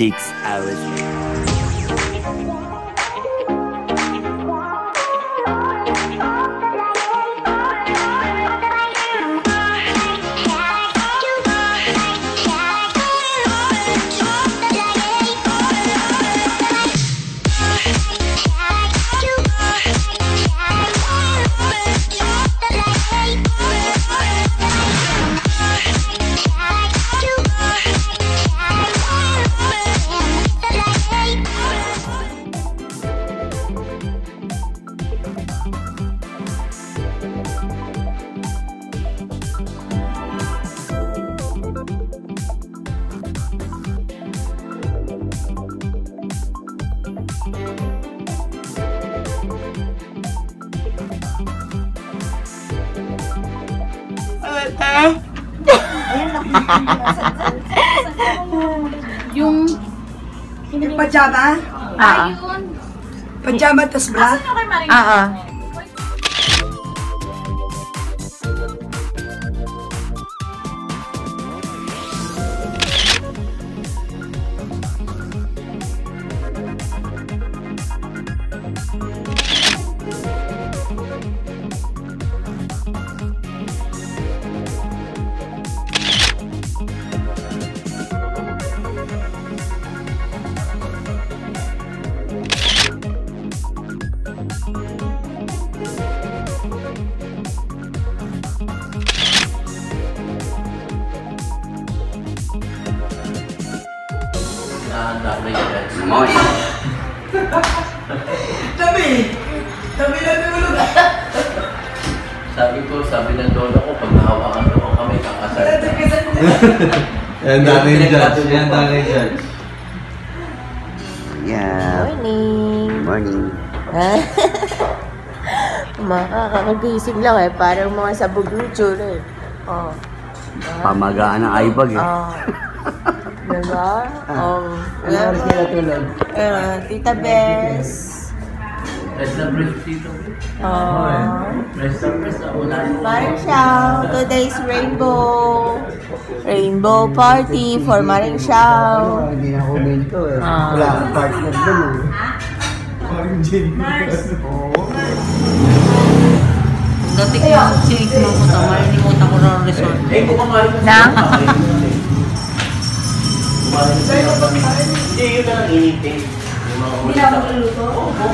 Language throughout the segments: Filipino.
6 hours later. Yung pajama? Pajama tas bra? Tabi na tulog. Sabi ng lolo ko, pag nahawakan ko kami kakasal. Yan daming judge. Yan daming judge. Yeah. Morning. Morning. Makakagising lang eh. Parang mga sabog lucho eh. Oh. Pamagaan ng eyebag eh. Diba? Ano sila tulog? Tita Bess. Rest na rest dito. Rest na rest. Mareng Xiao. Today's rainbow party for Mareng Xiao. Hindi na ako main ko eh. Wala akong partner doon eh. Parang gin. Dati ko yung sinikman ko tama, inimutan ko ng resort. Na? Hindi, yun na lang initin. Hindi na ako luluto?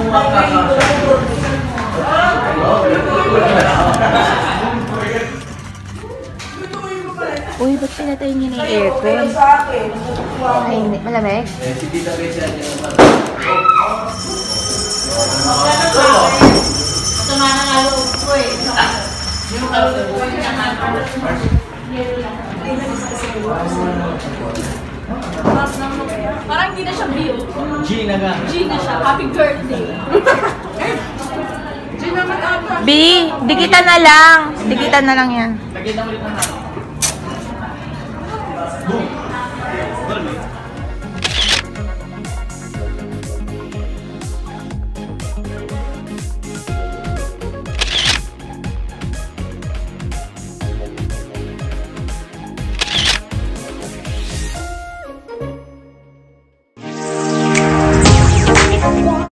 Uy, ba't pinatay niyo na yung aircon? Ay, malamig? Si Tita Besa niya naman. Masama na nga loob ko eh. Yung kaloob ko yung parang hindi na siya Bill. G na nga. G na siya. Happy birthday. G naman ata. B, dikitan na lang. Dikitan na lang yan. Lagyan na ulit ng halo.